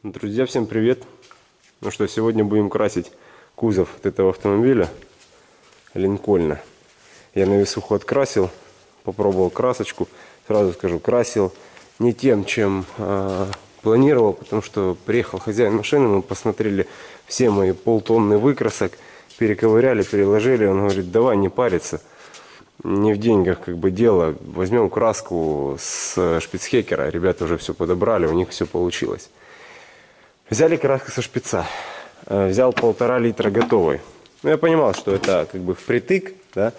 Друзья, всем привет! Ну что, сегодня будем красить кузов вот этого автомобиля Линкольна. Я на весуху открасил, попробовал красочку. Сразу скажу, красил не тем, чем планировал, потому что приехал хозяин машины, мы посмотрели все мои полтонны выкрасок, перековыряли, переложили. Он говорит, давай не париться, не в деньгах как бы дело, возьмем краску с шпицхекера. Ребята уже все подобрали, у них все получилось. Взяли краску со шпица, взял 1,5 литра готовой. Ну, я понимал, что это как бы впритык, да,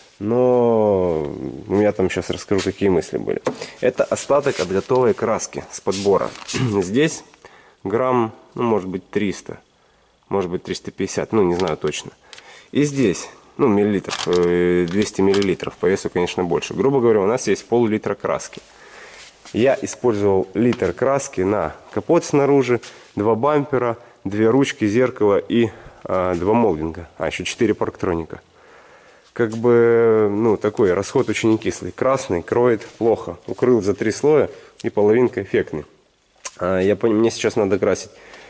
но у меня там сейчас расскажу, какие мысли были. Это остаток от готовой краски с подбора. Здесь грамм, ну, может быть 300, может быть 350, ну, не знаю точно. И здесь, ну, миллилитров, 200 миллилитров, по весу, конечно, больше. Грубо говоря, у нас есть пол-литра краски. Я использовал литр краски на капот снаружи, 2 бампера, 2 ручки, зеркало и 2 молдинга. А еще 4 парктроника. Как бы, ну, такой расход очень не кислый. Красный кроет плохо. Укрыл за 3 слоя и половинка эффектный. Мне сейчас надо красить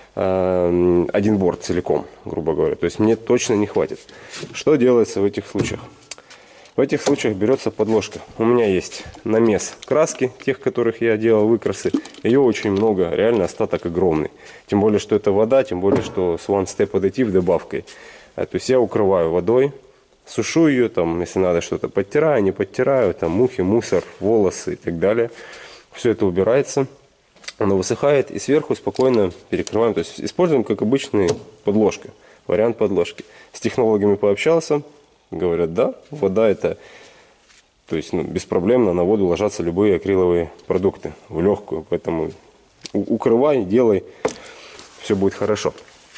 один борт целиком, грубо говоря. То есть мне точно не хватит. Что делается в этих случаях? В этих случаях берется подложка. У меня есть намес краски, тех, которых я делал выкрасы. Ее очень много, реально остаток огромный. Тем более, что это вода, тем более, что с One Step аддитив добавкой. То есть я укрываю водой, сушу ее, там, если надо что-то подтираю, не подтираю, там мухи, мусор, волосы и так далее. Все это убирается, оно высыхает и сверху спокойно перекрываем. То есть используем как обычная подложка, вариант подложки. С технологами пообщался. Говорят, да, вода это, то есть, ну, беспроблемно на воду ложатся любые акриловые продукты в легкую, поэтому укрывай, делай, все будет хорошо.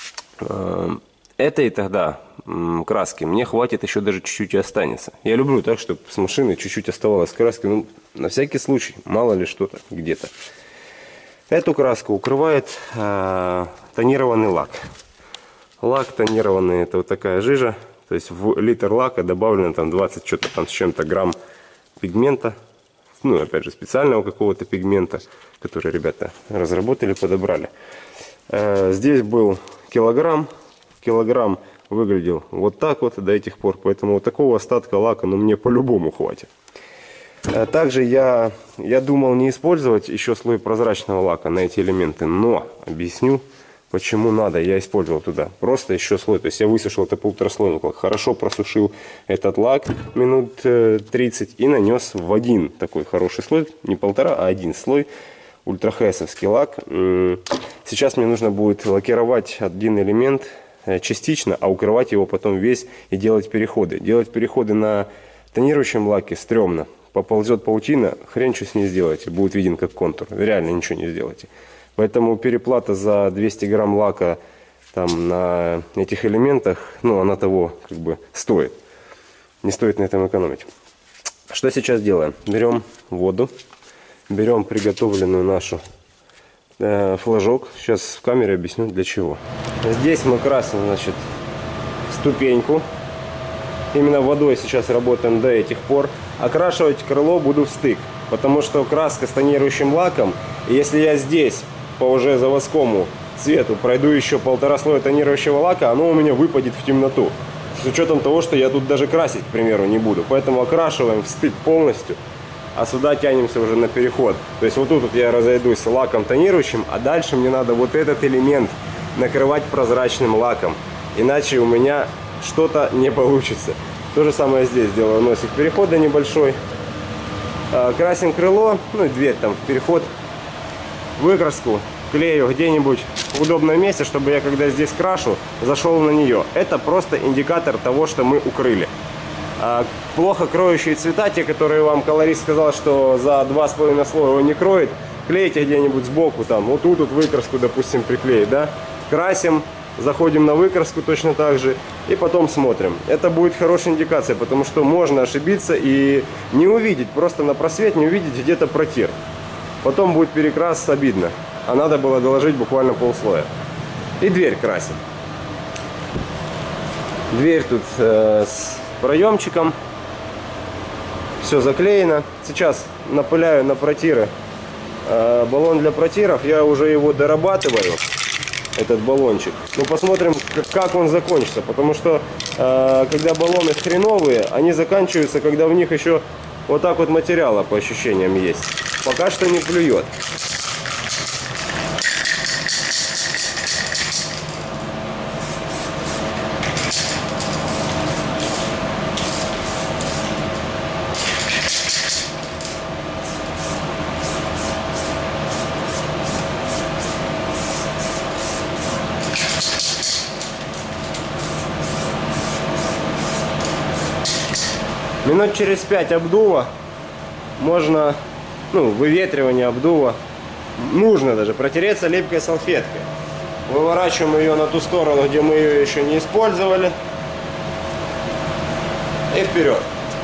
Этой тогда краски мне хватит, еще даже чуть-чуть и останется. Я люблю так, чтобы с машины чуть-чуть оставалось краски, ну, на всякий случай, мало ли что-то где-то. Эту краску укрывает тонированный лак. Лак тонированный, это вот такая жижа. То есть в литр лака добавлено там 20 что-то там с чем-то грамм пигмента. Ну, опять же, специального какого-то пигмента, который ребята разработали, подобрали. Здесь был килограмм. Килограмм выглядел вот так вот до этих пор. Поэтому вот такого остатка лака, ну, мне по-любому хватит. Также я думал не использовать еще слой прозрачного лака на эти элементы. Но, объясню, почему надо, я использовал туда просто еще слой. То есть я высушил это полутораслойник, хорошо просушил этот лак минут 30 и нанес в один такой хороший слой, не 1,5, а 1 слой, ультрахэсовский лак. Сейчас мне нужно будет лакировать один элемент частично, а укрывать его потом весь и делать переходы. Делать переходы на тонирующем лаке стрёмно. Поползет паутина, хрен что с ней сделаете, будет виден как контур. Реально ничего не сделаете. Поэтому переплата за 200 грамм лака там, на этих элементах, ну, она того как бы стоит. Не стоит на этом экономить. Что сейчас делаем? Берем воду, берем приготовленную нашу флажок. Сейчас в камере объясню для чего. Здесь мы красим, значит, ступеньку. Именно водой сейчас работаем до этих пор. Окрашивать крыло буду в стык, потому что краска с тонирующим лаком. И если я здесь по уже заводскому цвету пройду еще 1,5 слоя тонирующего лака, оно у меня выпадет в темноту. С учетом того, что я тут даже красить, к примеру, не буду. Поэтому окрашиваем в стык полностью, а сюда тянемся уже на переход. То есть вот тут вот я разойдусь лаком тонирующим, а дальше мне надо вот этот элемент накрывать прозрачным лаком. Иначе у меня что-то не получится. То же самое здесь делаю. Носик перехода небольшой. Красим крыло, ну и дверь там в переход. Выкраску клею где-нибудь в удобном месте, чтобы я, когда здесь крашу, зашел на нее. Это просто индикатор того, что мы укрыли. Плохо кроющие цвета, те, которые вам колорист сказал, что за 2,5 слоя он не кроет, клейте где-нибудь сбоку, там, вот тут вот выкраску, допустим, приклеить, да? Красим, заходим на выкраску точно так же и потом смотрим. Это будет хорошая индикация, потому что можно ошибиться и не увидеть, просто на просвет не увидеть где-то протир. Потом будет перекрас, обидно. А надо было доложить буквально полслоя. И дверь красим. Дверь тут с проемчиком. Все заклеено. Сейчас напыляю на протиры баллон для протиров. Я уже его дорабатываю, этот баллончик. Ну, посмотрим, как он закончится. Потому что, когда баллоны хреновые, они заканчиваются, когда в них еще вот так вот материала, по ощущениям, есть. Пока что не клюет. Минут через 5 обдува можно, ну, выветривание обдува, нужно даже протереться липкой салфеткой. Выворачиваем ее на ту сторону, где мы ее еще не использовали. И вперед.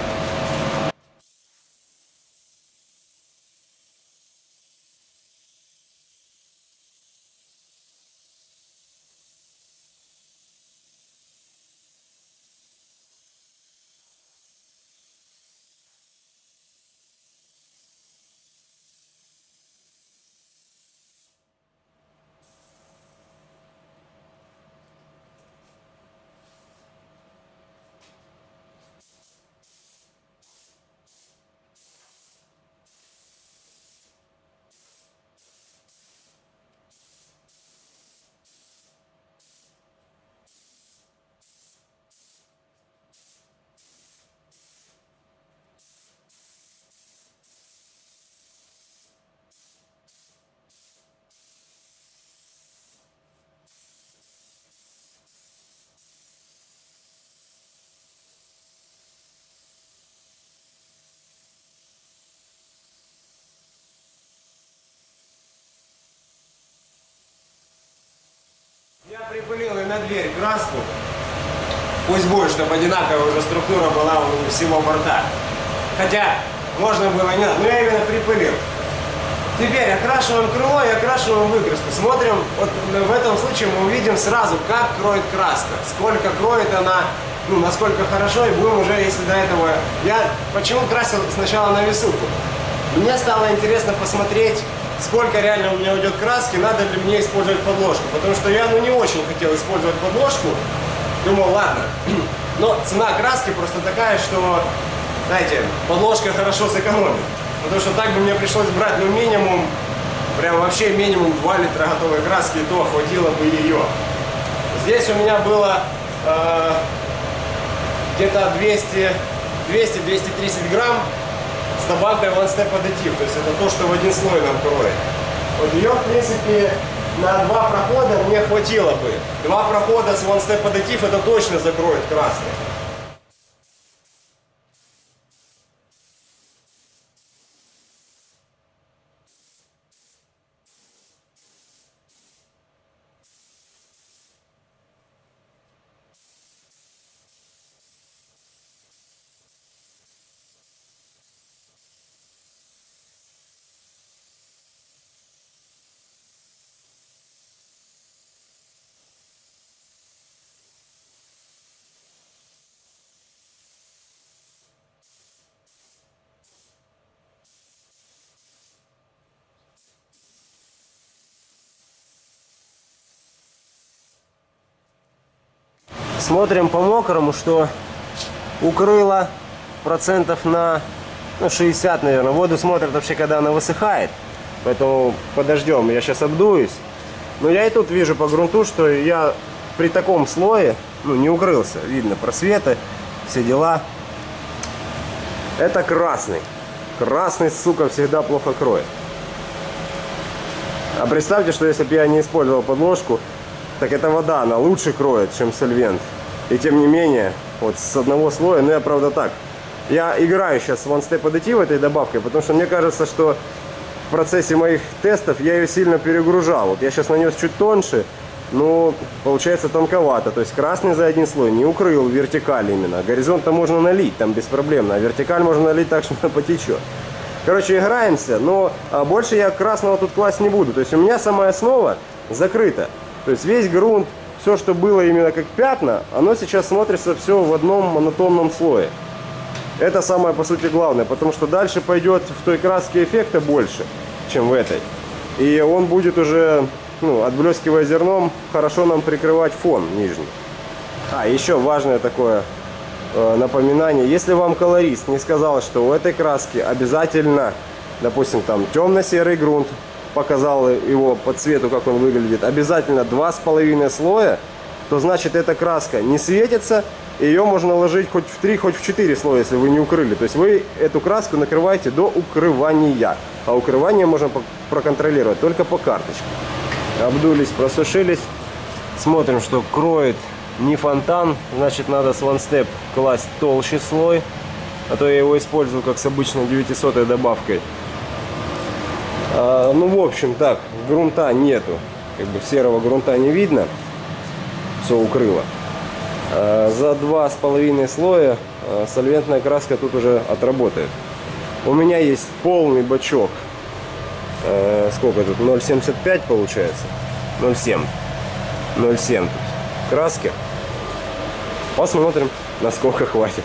Я припылил и на дверь краску. Пусть будет, чтобы одинаковая уже структура была у всего борта. Хотя можно было не надо, но я именно припылил. Теперь окрашиваем крыло и окрашиваем выкраску. Смотрим, вот в этом случае мы увидим сразу, как кроет краска. Сколько кроет она, ну, насколько хорошо, и будем уже, если до этого... Я почему красил сначала на весуху? Мне стало интересно посмотреть, сколько реально у меня уйдет краски, надо ли мне использовать подложку. Потому что я, ну, не очень хотел использовать подложку. Думал, ладно. Но цена краски просто такая, что, знаете, подложка хорошо сэкономит. Потому что так бы мне пришлось брать, ну, минимум, прям вообще минимум 2 литра готовой краски, и то хватило бы ее. Здесь у меня было где-то 200-230 грамм с добавкой One Step Additive. То есть это то, что в один слой нам кроет. Вот ее, в принципе, на 2 прохода мне хватило бы. 2 прохода с One Step Additive это точно закроет краской. Смотрим по мокрому, что укрыло процентов на, ну, 60, наверное. Воду смотрят вообще, когда она высыхает. Поэтому подождем. Я сейчас обдуюсь. Но я и тут вижу по грунту, что я при таком слое, ну, не укрылся. Видно просветы, все дела. Это красный. Красный, сука, всегда плохо кроет. А представьте, что если бы я не использовал подложку, так эта вода, она лучше кроет, чем сольвент. И тем не менее, вот с одного слоя, ну, я правда так. Я играю сейчас с One Step Additive этой добавкой, потому что мне кажется, что в процессе моих тестов я ее сильно перегружал. Вот я сейчас нанес чуть тоньше, но получается тонковато. То есть красный за один слой не укрыл вертикаль именно. Горизонт-то можно налить, там без проблем. А вертикаль можно налить так, что она потечет. Короче, играемся, но больше я красного тут класть не буду. То есть у меня самая основа закрыта. То есть весь грунт, все, что было именно как пятна, оно сейчас смотрится все в одном монотонном слое. Это самое, по сути, главное, потому что дальше пойдет в той краске эффекта больше. чем в этой. И он будет уже, ну, отблескивая зерном, хорошо нам прикрывать фон нижний. А, еще важное такое напоминание. Если вам колорист не сказал, что у этой краски обязательно, допустим, там темно-серый грунт, показал его по цвету, как он выглядит, обязательно 2,5 слоя, то значит эта краска не светится, и ее можно ложить хоть в 3, хоть в 4 слоя, если вы не укрыли. То есть вы эту краску накрываете до укрывания, а укрывание можно проконтролировать только по карточке. Обдулись, просушились, смотрим, что кроет не фонтан, значит надо с One Step класть толще слой, а то я его использую как с обычной 900 добавкой. Ну, в общем, так, грунта нету, как бы серого грунта не видно, все укрыло. За 2,5 слоя сольвентная краска тут уже отработает. У меня есть полный бачок, сколько тут, 0,75 получается, 0,7 тут краски. Посмотрим, насколько хватит.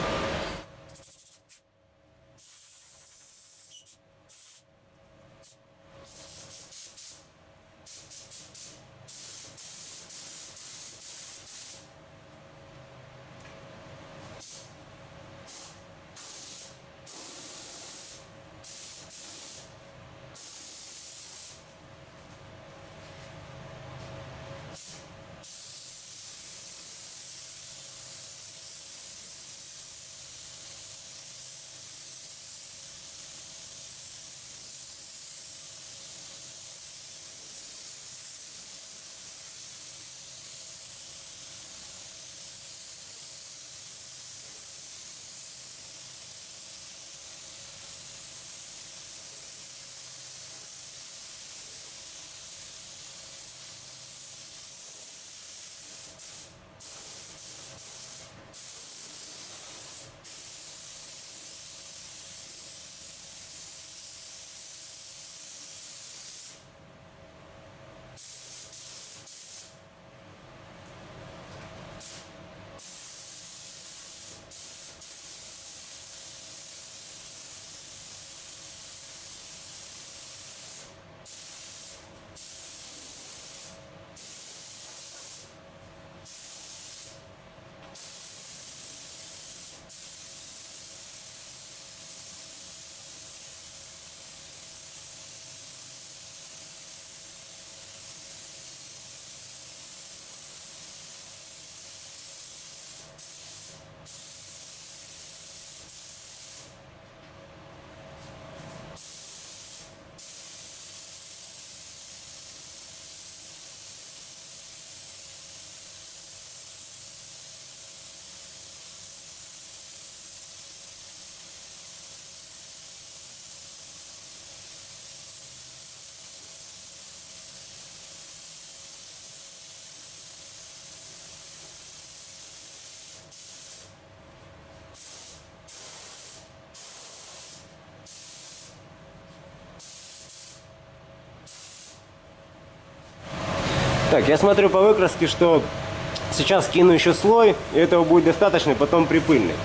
Так, я смотрю по выкраске, что сейчас кину еще слой, и этого будет достаточно, и потом припыльный.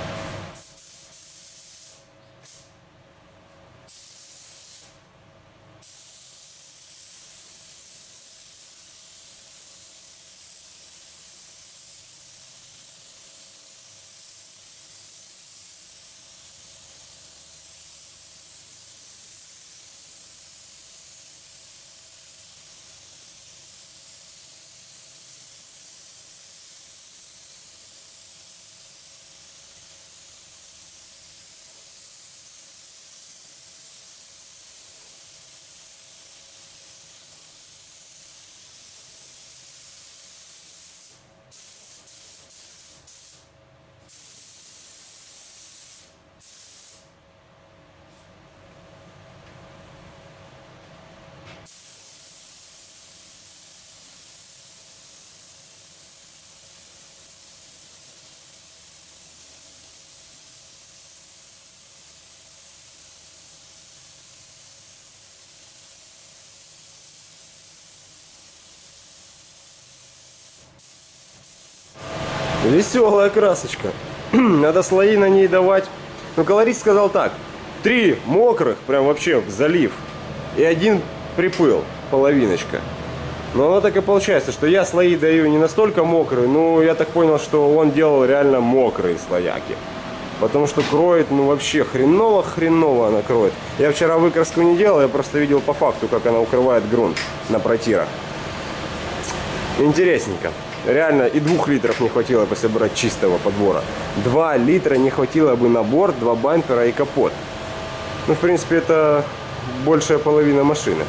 Веселая красочка. Надо слои на ней давать. Но колорист сказал так: 3 мокрых, прям вообще в залив. и один припыл, половиночка. Но оно так и получается, что я слои даю не настолько мокрые, но я так понял, что он делал реально мокрые слояки. Потому что кроет, ну вообще хреново она кроет. Я вчера выкраску не делал, я просто видел по факту, как она укрывает грунт на протирах. Интересненько. Реально и 2 литров не хватило, если брать чистого подбора. 2 литра не хватило бы на борт, 2 бампера и капот. Ну, в принципе, это большая половина машины.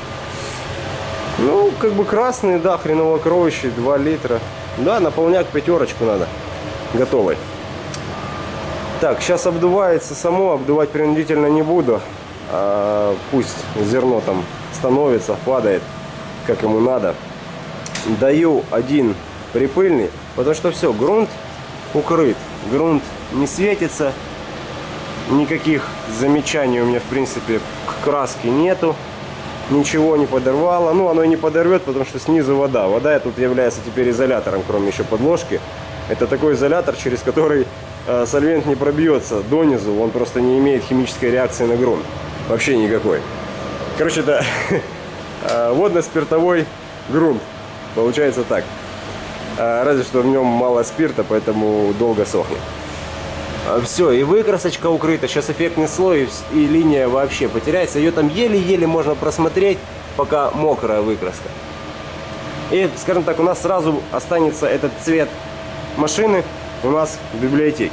Ну, как бы красный, да, хреново кроющий, 2 литра. Да, наполняк 5 надо. Готовый. Так, сейчас обдувается само, обдувать принудительно не буду. Пусть зерно там становится, падает, как ему надо. Даю один припыльный, потому что все, грунт укрыт. Грунт не светится. Никаких замечаний у меня, в принципе, к краске нету. Ничего не подорвало. Ну, оно и не подорвет, потому что снизу вода. Вода тут является теперь изолятором, кроме еще подложки. Это такой изолятор, через который сольвент не пробьется донизу. Он просто не имеет химической реакции на грунт. Вообще никакой. Короче, это водно-спиртовой грунт. Получается так. Разве что в нем мало спирта, поэтому долго сохнет. Все, и выкрасочка укрыта. Сейчас эффектный слой, и линия вообще потеряется. Ее там еле-еле можно просмотреть, пока мокрая выкраска. И, скажем так, у нас сразу останется этот цвет машины у нас в библиотеке.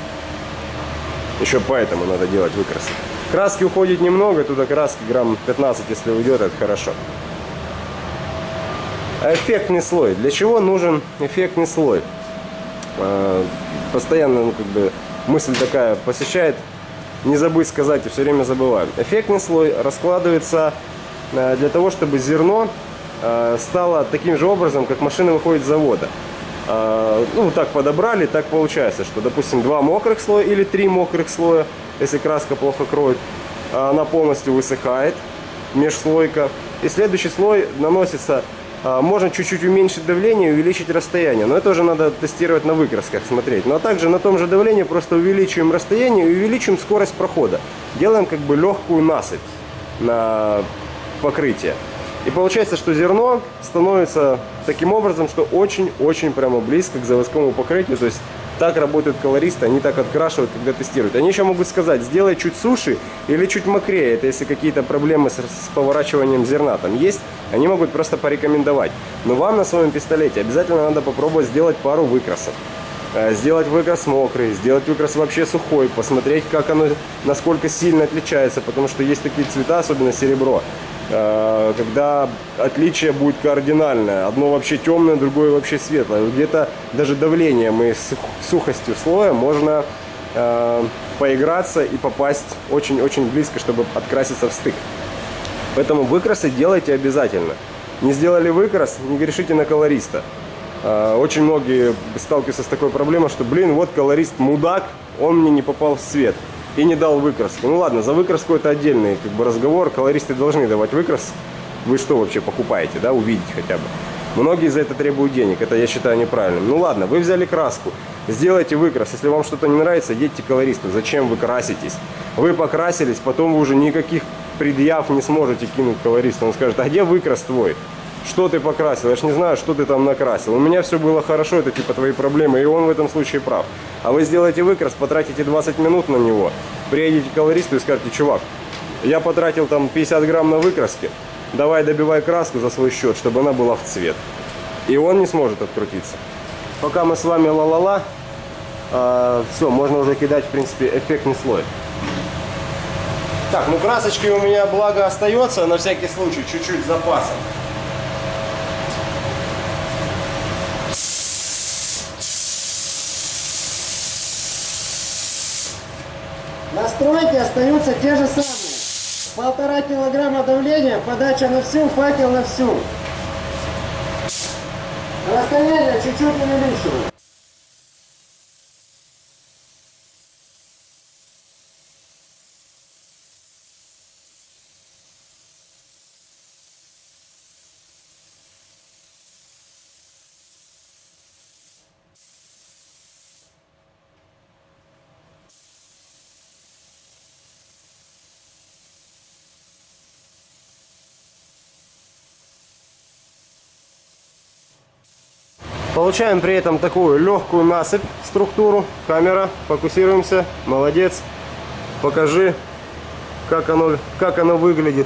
Еще поэтому надо делать выкрасы. Краски уходит немного, туда краски грамм 15, если уйдет, это хорошо. Эффектный слой. Для чего нужен эффектный слой? Постоянно, ну, как бы, мысль такая посещает. Не забыть сказать, и все время забываю. Эффектный слой раскладывается для того, чтобы зерно стало таким же образом, как машина выходит с завода. Ну, так подобрали, так получается, что, допустим, 2 мокрых слоя или 3 мокрых слоя, если краска плохо кроет, она полностью высыхает, межслойка. И следующий слой наносится. Можно чуть-чуть уменьшить давление и увеличить расстояние. Но это уже надо тестировать на выкрасках, смотреть. Но также на том же давлении просто увеличиваем расстояние и увеличиваем скорость прохода. Делаем как бы легкую насыпь на покрытие. И получается, что зерно становится таким образом, что очень-очень прямо близко к заводскому покрытию. То есть так работают колористы, они так открашивают, когда тестируют. Они еще могут сказать, сделай чуть суше или чуть мокрее. Это если какие-то проблемы с поворачиванием зерна там есть, они могут просто порекомендовать. Но вам на своем пистолете обязательно надо попробовать сделать пару выкрасов. Сделать выкрас мокрый, сделать выкрас вообще сухой, посмотреть, как оно, насколько сильно отличается. Потому что есть такие цвета, особенно серебро, когда отличие будет кардинальное. Одно вообще темное, другое вообще светлое. Где-то даже давлением и сухостью слоя можно поиграться и попасть очень-очень близко, чтобы откраситься в стык. Поэтому выкрасы делайте обязательно. Не сделали выкрас, не грешите на колориста. Очень многие сталкиваются с такой проблемой, что, блин, вот колорист мудак, он мне не попал в цвет и не дал выкраску. Ну ладно, за выкраску это отдельный как бы разговор. Колористы должны давать выкрас. Вы что вообще покупаете, да, увидеть хотя бы. Многие за это требуют денег, это я считаю неправильным. Ну ладно, вы взяли краску, сделайте выкрас. Если вам что-то не нравится, едьте к колористу. Зачем вы краситесь? Вы покрасились, потом вы уже никаких предъяв не сможете кинуть колористу. Он скажет, а где выкрас твой? Что ты покрасил? Я ж не знаю, что ты там накрасил. У меня все было хорошо, это типа твои проблемы. И он в этом случае прав. А вы сделаете выкрас, потратите 20 минут на него, приедете к колористу и скажете, чувак, я потратил там 50 грамм на выкраске, давай добивай краску за свой счет, чтобы она была в цвет. И он не сможет открутиться. Пока мы с вами ла-ла-ла, все, можно уже кидать, в принципе, эффектный слой. Так, ну красочки у меня, благо, остается, на всякий случай, чуть-чуть с запасом. Настройки остаются те же самые. 1,5 килограмма давления, подача на всю, факел на всю. Расстояние чуть-чуть увеличиваю. Получаем при этом такую легкую насыпь, структуру. Камера, фокусируемся. Молодец. Покажи, как оно выглядит.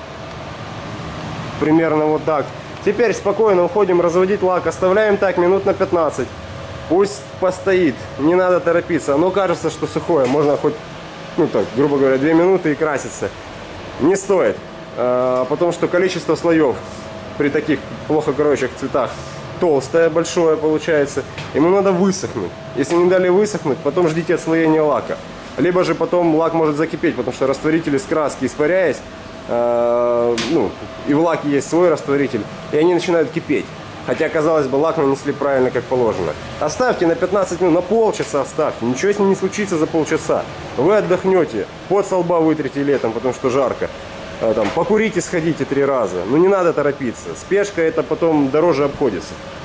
Примерно вот так. Теперь спокойно уходим разводить лак. Оставляем так минут на 15. Пусть постоит. Не надо торопиться. Оно кажется, что сухое. Можно хоть, ну так, грубо говоря, 2 минуты и краситься. Не стоит. Потому что количество слоев при таких плохо кроющих цветах толстое, большое получается. Ему надо высохнуть. Если не дали высохнуть, потом ждите отслоения лака. Либо же потом лак может закипеть, потому что растворитель из краски, испаряясь, ну, и в лаке есть свой растворитель, и они начинают кипеть. Хотя, казалось бы, лак нанесли правильно, как положено. Оставьте на 15 минут, на полчаса оставьте. Ничего с ним не случится за полчаса. Вы отдохнете, пот со лба вытрите летом, потому что жарко. Там, покурите, сходите 3 раза. Но не надо торопиться. Спешка это потом дороже обходится.